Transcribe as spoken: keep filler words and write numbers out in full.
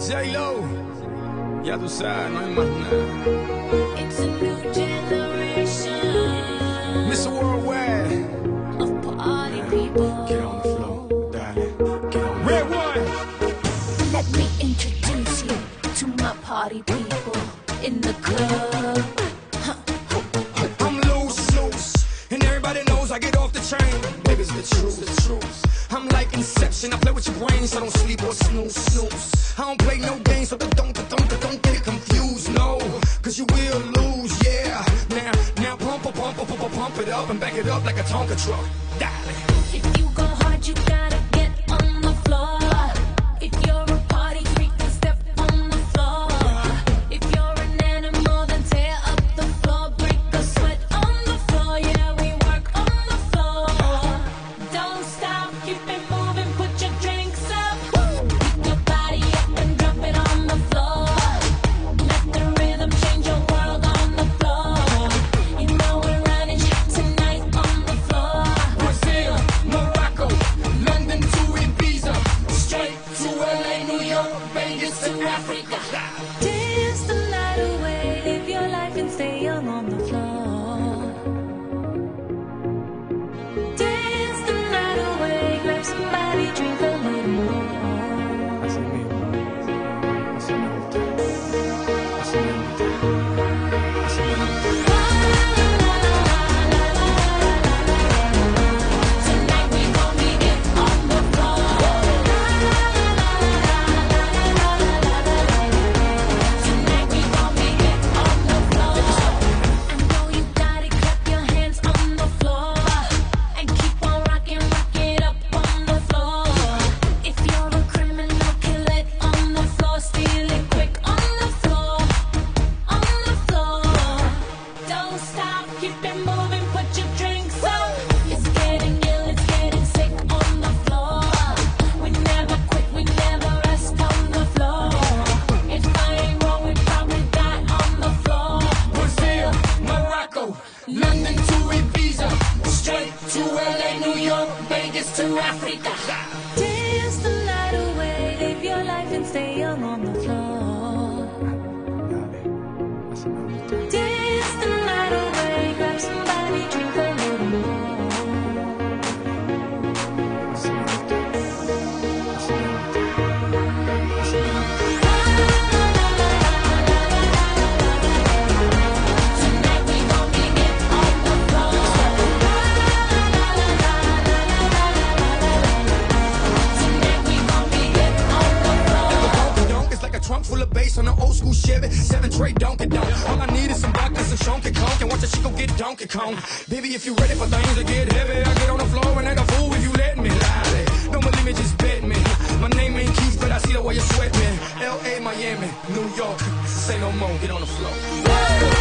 J-Lo, ya tú sabes, no hay más nada. It's a new generation. mister Worldwide. Of party people. Get on the floor, darling. Get on the Red one. Let me introduce you to my party people in the club. I'm loose, loose, and everybody knows I get off the train. Baby, it's the truth, the truth. I'm like Inception, I play with your brain, so don't sleep or snooze, snooze. I don't play no games, so don't, don't, don't, don't get it confused, no, cause you will lose, yeah. Now, now pump, pump, pump, pump, pump, pump it up and back it up like a Tonka truck, darling. If you go hard, you gotta get on the floor. If you're a party freak, then step on the floor. If you're an animal, then tear up the floor. Break a sweat on the floor, yeah, we work on the floor. Don't stop, keep it moving, put your drinks up. Pick your body up and drop it on the floor. Let the rhythm change your world on the floor. You know we're running shit tonight on the floor. Brazil, Morocco, London to Ibiza, straight to L A, New York, Vegas to Africa. Dance the night away, live your life and stay young on the floor. Dance the night away, grab somebody, drink a little more. Así mismo, así me gusta, así me gusta, así me gusta. Tonight we gon' get it on the floor. Tonight we gon' get it on the floor. I know you got it, clap your hands on the floor. And keep on rocking, rock it up on the floor. If you're a criminal, kill it on the floor. Steal it quick on the floor. On the floor. Don't stop, keep it moving, put your drinks up. It's getting ill, it's getting sick on the floor. We never quit, we never rest on the floor. If I ain't wrong, we probably die on the floor. Brazil, Morocco, London to Ibiza, straight to L A, New York, Vegas to Africa. Dance the night away, live your life and stay young on the floor. Dance the night away, grab somebody, drink a little more. Tonight we gon' get it on the floor. Tonight we gon' get it on the floor. Donk is like a trunk full of bass on an old school Chevy, seven tray Donkey Donk. All I need is some vodka, some Shonky Conk, and watch a chico get Donkey Kong. Baby, if you ready for things to get heavy, I get on the floor and act a fool if you let me. Lie. Don't believe me, just bet me. My name ain't Keith, but I see the way you sweat me. L A, Miami, New York, say no more, get on the floor.